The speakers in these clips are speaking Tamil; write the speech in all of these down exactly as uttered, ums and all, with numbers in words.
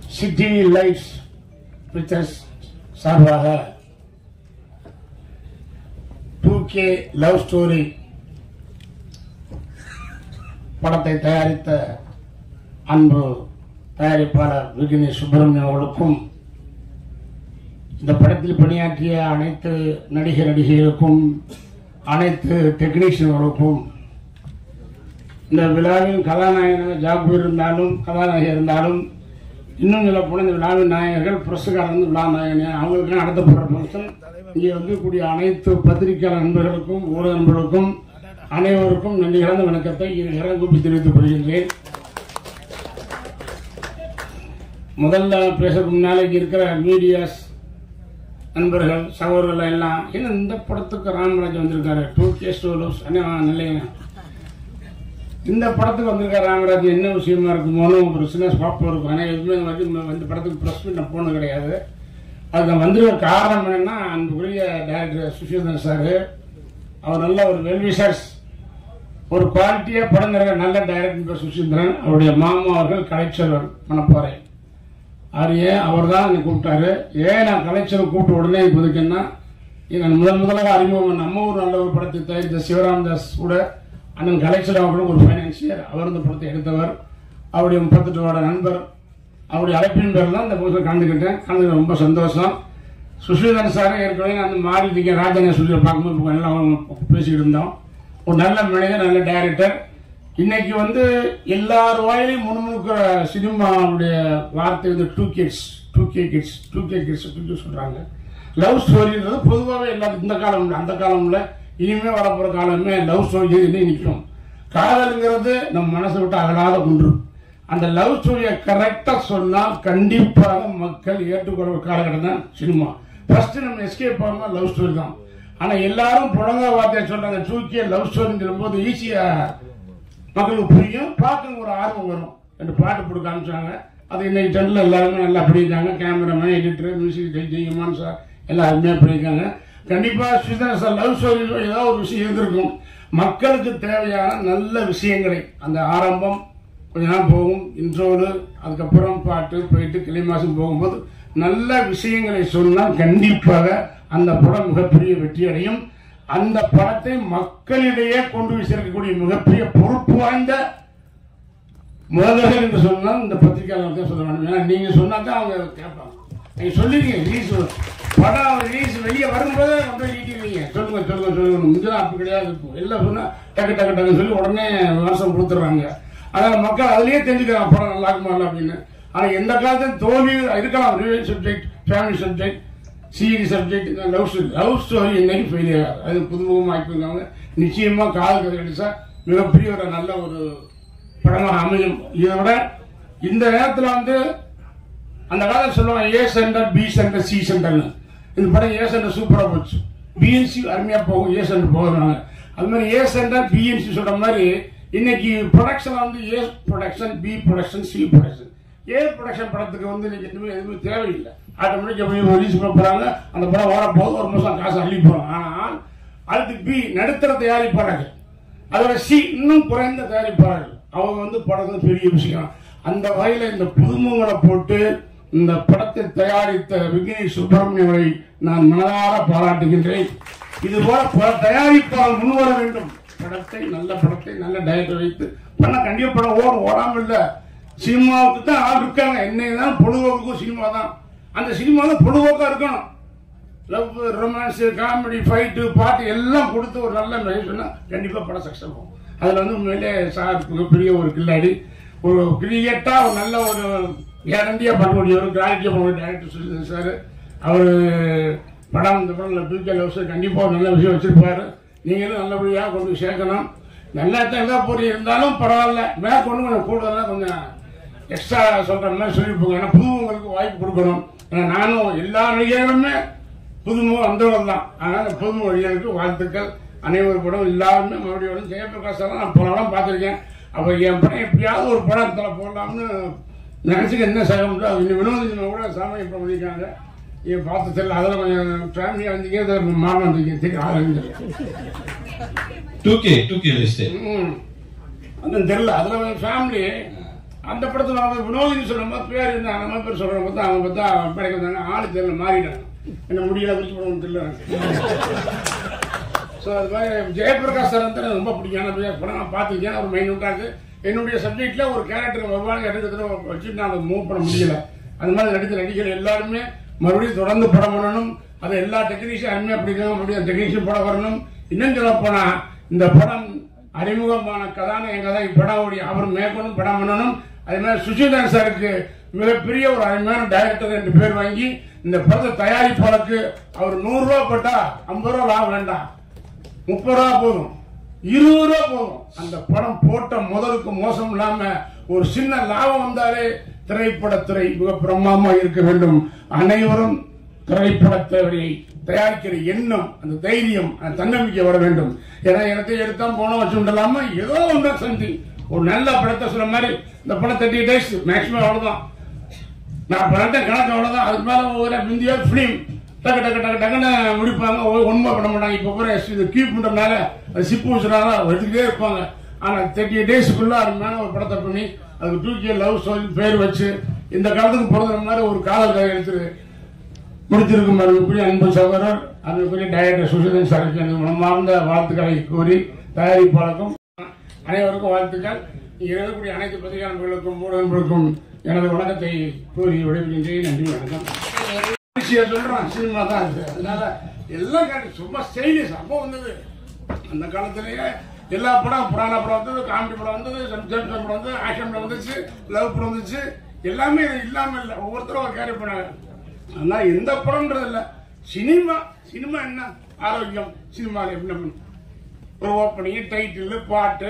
சிட்டி லைட்ஸ் பிக்சர்ஸ் சார்பாக டூ கே லவ் ஸ்டோரி படத்தை தயாரித்த அன்பு தயாரிப்பாளர் விக்னேஷ் சுப்பிரமணியம் அவர்களுக்கும் இந்த படத்தில் பணியாற்றிய அனைத்து நடிகர் நடிகைகளுக்கும் அனைத்து டெக்னீஷியன்களுக்கும் இந்த விழாவின் கதாநாயகனாக ஜாபூர் இருந்தாலும் கதாநாயகர் இருந்தாலும் இன்னும் சொல்ல போன இந்த விழாவின் நாயகர்கள் புரஸ்காரம் விழா நாயகன் அவங்களுக்கு நடத்தப்படுற ஃபங்க்ஷன் இங்கே வந்து கூடிய அனைத்து பத்திரிகையாளர் நண்பர்களுக்கும் ஊடக நண்பர்களுக்கும் அனைவருக்கும் நன்றி கலந்த வணக்கத்தை இறங்கூப்பி தெரிவித்துக் கொள்கின்றேன். முதல்ல பேசுறதுக்கு முன்னாலே இருக்கிற மீடியாஸ் நண்பர்கள் சகோதரர்கள் எல்லாம் ஏன்னா இந்த படத்துக்கு ராமராஜ் வந்திருக்காரு டூ கே ஸ்டோலோஸ் நிலையம் இந்த படத்துக்கு வந்திருக்காரு ராமராஜ் என்ன விஷயமா இருக்குமோன்னு ஒரு சின்ன ஸ்பாப் இருக்கும். ஆனால் எதுவுமே இந்த படத்துக்கு ப்ரெஸ் மீட் நான் போனது கிடையாது. அது நான் வந்திருக்க காரணம் என்னன்னா அன்புக்குரிய டைரக்டர் சுஷீந்திரன் சார் அவர் நல்ல ஒரு வெல்விஷர்ஸ் ஒரு குவாலிட்டியா படம் தர நல்ல டைரக்டர் சுஷீந்திரன் அவருடைய மாமா அவர்கள் கலைச்செல்வன் மணப்பாறை அவர் ஏன் அவர் தான் என்னை கூப்பிட்டாரு. ஏன் நான் கலைச்செல்வன் கூப்பிட்டு உடனே புதுக்கேன்னா நான் முதல் முதலாக அறிமுகம் நம்ம ஊர் நல்ல ஒரு படத்தை தயாரித்த சிவராமதாஸ் கூட அண்ணன் கலைச்செல்வன் அவர்களும் ஒரு பைனான்சியர் அவர் இந்த படத்தை எடுத்தவர் அவருடைய முப்பத்தெட்டு வருட நண்பர் அவருடைய அழைப்பின் பேர் தான் இந்த படத்தில் கலந்துக்கிட்டேன். கலந்து ரொம்ப சந்தோஷம். சுஷீந்திரன் சார் ஏற்கனவே நான் மாறி இருக்கேன் ராஜாங்க சொல்லி பார்க்கும்போது எல்லாம் பேசிக்கிட்டு இருந்தோம். ஒரு நல்ல மனிதர் நல்ல டைரக்டர். இன்னைக்கு வந்து எல்லார் வாயிலையும் முன்முழுக்கிற சினிமாவுடைய வார்த்தை வந்து two kids two K kids two K kids சொல்றாங்க. லவ் ஸ்டோரின்றது பொதுவாகவே எல்லாத்துக்கும் இந்த காலம் இல்லை அந்த காலம்ல இனிமே வரப்போற காலமே லவ் ஸ்டோரி நிற்கும். காதல்ங்கிறது நம்ம மனசை விட்டு அகலாத ஒன்று. அந்த லவ் ஸ்டோரியை கரெக்டா சொன்னால் கண்டிப்பாக மக்கள் ஏற்றுக்கொள்ள காலகட்டம் தான் சினிமா. ஃபர்ஸ்ட் நம்ம எஸ்கேப் ஆகணும் லவ் ஸ்டோரி தான். ஆனா எல்லாரும் புழங்க வார்த்தையை சொல்றாங்க டூ கே லவ் ஸ்டோரிங்கிற போது ஈஸியா மக்களுக்கு புரியும், பார்க்க ஒரு ஆர்வம் வரும். ரெண்டு பாட்டு போட்டு காமிச்சாங்க. அது இன்னைக்கு ட்ரெண்ட்ல எல்லாருமே நல்லா பண்ணியிருக்காங்க. Cameraman editor music Jayaman sir எல்லாம் அருமையா பண்ணியிருக்காங்க. கண்டிப்பா சுஷீந்திரன் சார் லவ் ஸ்டோரியில் ஏதாவது ஒரு விஷயம் இருந்திருக்கும். மக்களுக்கு தேவையான நல்ல விஷயங்களை அந்த ஆரம்பம் கொஞ்ச நாள் போகும் இன்றோடு அதுக்கப்புறம் பாட்டு போயிட்டு கிளை மாசம் போகும்போது நல்ல விஷயங்களை சொன்னால் கண்டிப்பாக அந்த படம் மிகப்பெரிய வெற்றி அடையும். அந்த படத்தை மக்களிடையே கொண்டு போய் சேர்க்கக்கூடிய மிகப்பெரிய பொறுப்பு வாய்ந்த முதல்வர்கள் என்று சொன்னால் இந்த பத்திரிகையாளர் தான் சொல்ல வேண்டும். ஏன்னா நீங்க சொன்னாதான் அவங்க கேட்பாங்க. நீங்க சொல்லிருக்கீங்க ரிலீஸ் படம் ரிலீஸ் வெளியே வரும்போது அப்படியே நீட்டிருக்கீங்க சொல்லுங்க சொல்லுங்க சொல்லுங்க முந்தைய அப்படி கிடையாது. இருக்கும் எல்லாம் சொன்னா டக்கு டக்கு டக்குன்னு சொல்லி உடனே வருஷம் கொடுத்துட்றாங்க. அதனால மக்கள் அதுலயே தெரிஞ்சுக்கிறாங்க படம் நல்லா இருக்குமா அப்படின்னு. ஆனா எந்த காலத்தையும் தோல்வி இருக்கலாம். Revenge subject, family subject, serious subject, love story love story இன்னைக்கு ஃபெயிலியர் ஆகாது. அது புதுமுகமாக ஆக்கியிருக்காங்க. நிச்சயமா காதல் கதை கிடைச்சா மிகப்பெரிய ஒரு நல்ல ஒரு படமாக அமையும். இதை விட இந்த நேரத்தில் வந்து அந்த காலத்தில் சொல்லுவாங்க A centre B centre C சென்டர்னு. இந்த படம் ஏ சென்டர் சூப்பரா போச்சு, பிஎன்சி அருமையா போகும், ஏ சென்டர் போகிறாங்க. அது மாதிரி ஏ சென்டர் பிஎன்சி சொல்ற மாதிரி இன்னைக்கு ப்ரொடக்ஷன் வந்து A production B production C production. A production படத்துக்கு வந்து இன்னைக்கு எதுவுமே எதுவுமே தேவையில்லை. ஆட்டோமேட்டிக் ரிலீஸ் பண்ண போறாங்க. அந்த படம் வரப்போகுது ஒரு மாசம் காசு அள்ளி போறோம். ஆனால் அடுத்து பி நடுத்தர தயாரிப்பாளர்கள், அதோட சி இன்னும் குறைந்த தயாரிப்பாளர்கள் அவங்க வந்து படம் பெரிய விஷயம். அந்த வகையில இந்த புதுமுகங்களை போட்டு இந்த படத்தை தயாரித்த விக்னேஷ் சுப்பிரமணியனை நான் மனதார பாராட்டுகின்றேன். இது போல பல தயாரிப்பாளர் முன்வர வேண்டும். படத்தை நல்ல படத்தை நல்ல டைரக்டர் வைத்து பண்ண கண்டிப்பா படம் ஓடும், ஓடாம இல்ல. சினிமாவுக்கு தான் ஆள் இருக்காங்க. என்னதான் பொழுதுபோக்கும் சினிமா தான். அந்த சினிமா தான் பொழுதுபோக்கா இருக்கணும். லவ், ரொமான்ஸ், காமெடி, ஃபைட்டு, பாட்டு எல்லாம் கொடுத்து ஒரு நல்ல மெசேஜ் சொன்னா கண்டிப்பா படம் சக்சஸ் ஆகும். அதுல வந்து உண்மையிலே சார் மிகப்பெரிய ஒரு கில்லாடி, ஒரு கிரியேட்டா ஒரு நல்ல ஒரு கேரண்டியா பண்ணக்கூடிய ஒரு கிராண்டியா பண்ணக்கூடிய டைரக்டர் சுஷீந்திரன் சார். அவரு படம் இந்த படம் டூ கே லவ் கண்டிப்பா ஒரு நல்ல விஷயம் வச்சிருப்பாரு. நீங்களும் நல்லபடியாக கொண்டு சேர்க்கணும். நல்லா தான் போய் இருந்தாலும் பரவாயில்ல, மேலே கொண்டு கொஞ்சம் கூடுதலாக கொஞ்சம் எக்ஸ்ட்ரா சொல்ற மாதிரி சொல்லிப்போங்க. ஏன்னா புதுமுகங்களுக்கு வாய்ப்பு கொடுக்கணும். ஏன்னா நானும் எல்லா நடிகர்களுமே புதுமுகம் வந்தவர்கள் தான். அதனால புதுமுக நடிகர்களுக்கு வாழ்த்துக்கள். அனைவரும் படம் எல்லாருமே மறுபடியும் ஜெயபிரகாஷ் நான் பல படம் பார்த்துருக்கேன். அப்போ என் படம் எப்படியாவது ஒரு படத்தில் போடலாம்னு நினைச்சுக்க என்ன செய்ய முடியும். அது வினோதின கூட சாமி இப்போ பண்ணியிருக்காங்க. என் பார்த்து தெரியல. அதில் கொஞ்சம் ஃபேமிலியாக வந்தீங்க மாறன் வந்தீங்க தெரியும் ஆரம்பிச்சு தெரியல. அதில் ஃபேமிலி அந்த படத்துல அவங்க வினோதின்னு சொல்லும் போது பேர் இருந்தாங்க, நம்ம பேர் சொல்ற போது அவங்க பார்த்தா அவன் படைக்கிறாங்க, ஆளு தெரியல மாறிட்டாங்க, என்ன முடியல குறிச்சு போடணும் தெரியல. ஸோ அது மாதிரி ஜெயபிரகாஷ் சார் வந்து ரொம்ப பிடிக்கும் படம். நான் பார்த்துருக்கேன், ஒரு மைனூட்டாக என்னுடைய சப்ஜெக்ட்ல ஒரு கேரக்டர் வெவ்வாறு எடுக்கிறதுல வச்சுட்டு நான் அதை மூவ் பண்ண முடியல. அந்த மாதிரி நடித்த நடிகர் எல்லாருமே மறுபடியும் தொடர்ந்து படம் பண்ணணும். அதை எல்லா டெக்னீஷியன் அருமையாக பிடிக்கணும், மறுபடியும் டெக்னீஷியன் படம் வரணும். இன்னும் சொல்ல போனா இந்த படம் அறிமுகமான கதாநாயகன் தான் இப்படம் அவர் மேற்கொண்டும் படம் பண்ணணும். அதே மாதிரி சுஷிதன் சாருக்கு மிகப்பெரிய ஒரு அருமையான டைரக்டர் என்று பேர் வாங்கி இந்த படத்தை தயாரிப்பாளருக்கு அவர் நூறு ரூபா போட்டா ஐம்பது ரூபா லாபம் வேண்டாம், முப்பது ரூபா போதும், இருபது ரூபா போதும். அந்த படம் போட்ட முதலுக்கு மோசம் இல்லாம ஒரு சின்ன லாபம் வந்தாலே திரைப்படத்துறை மிக பிரம்மாமா இருக்க வேண்டும். அனைவரும் திரைப்படத்தை தயாரிக்கிற எண்ணம், அந்த தைரியம், அந்த தன்னம்பிக்கை வர வேண்டும். ஏன்னா எனக்கு எடுத்தா போன வச்சு இல்லாம ஏதோ ஒன்று சந்தி ஒரு நல்ல படத்தை சொல்ற மாதிரி இந்த படம் தேர்ட்டி டேஸ் மேக்சிமம் அவ்வளவுதான். நான் படத்தை கணக்கு அவ்வளவுதான். அதுக்கு மேல ஒரு இந்தியா பிலிம் டக்கு டக்கு டக்கு டக்குன்னு முடிப்பாங்க, ஒன்றுமே பண்ண மாட்டாங்க. இப்ப கூட கீப் பண்றதுனால அது சிப்பு வச்சுனால எடுத்துக்கிட்டே இருப்பாங்க. ஆனா தேர்ட்டி டேஸ்க்குள்ள அதுக்கு மேல ஒரு படத்தை பண்ணி அதுக்கு டூ கே லவ் ஸ்டோரி பேர் வச்சு இந்த காலத்துக்கு பிறந்த மாதிரி ஒரு காதல் கதை எடுத்து முடித்திருக்கும் அதுக்குரிய அன்பு சகோதரர் அதுக்குரிய டைரக்டர் சுஷிதன் சாருக்கு எனது மனமார்ந்த வாழ்த்துக்களை கூறி தயாரிப்பாளருக்கும் அனைவருக்கும் வாழ்த்துக்கள். எழுதக்கூடிய அனைத்து பத்திரிகையாளர்களுக்கும் ஊடகங்களுக்கும் எனது வணக்கத்தை கூறி விடைபெறுகின்றேன். நன்றி, வணக்கம். சொல்றான் சினிமா தான் அது, அதனால எல்லாம் சும்மா ஸ்டைலிஷ். அப்போ வந்தது அந்த காலத்திலேயே எல்லா படம், புராண படம் வந்தது, காமெடி படம் வந்தது, சம்சார் படம் வந்தது, ஆக்ஷன் படம் வந்துச்சு, லவ் படம் வந்துச்சு, எல்லாமே இல்லாம இல்லை, ஒவ்வொருத்தரும் கேரி பண்ணாங்க. ஆனா எந்த படம்ன்றது இல்ல, சினிமா சினிமா என்ன ஆரோக்கியம், சினிமாவில் எப்படி ஒரு ஓப்பனிங், டைட்டில், பாட்டு,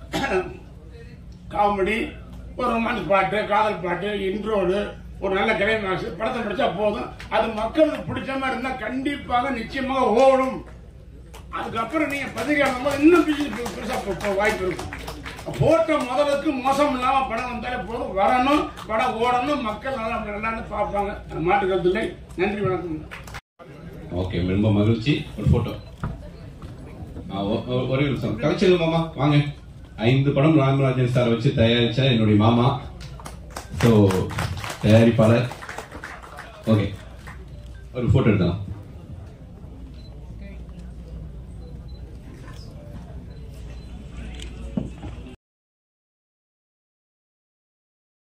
காமெடி, ஒரு ரொமான்ஸ் பாட்டு, காதல் பாட்டு, இன்ட்ரோடு, ஒரு நல்ல கிளைமாக்ஸ், படத்தை படிச்சா போதும். அது மக்களுக்கு பிடிச்ச மாதிரி இருந்தா கண்டிப்பாக நிச்சயமாக ஓடும். அதுக்கப்புறம் நீங்க பத்திரிகையாளர் போது இன்னும் பெருசா வாய்ப்பு இருக்கும். போட்ட முதலுக்கு மோசம் இல்லாம படம் வந்தாலே போதும், வரணும், படம் ஓடணும், மக்கள் நல்லா நல்லா பார்ப்பாங்க, மாட்டு கருத்து இல்லை. நன்றி, வணக்கம். ஓகே, ரொம்ப மகிழ்ச்சி. ஒரு போட்டோ ஒரே நிமிஷம் கலைச்சல் மாமா வாங்க. ஐந்து படம் ராமராஜன் சார் வச்சு தயாரிச்ச என்னுடைய மாமா, ஸோ தயாரிப்பாளர். ஓகே, ஒரு போட்டோ எடுக்கலாம்.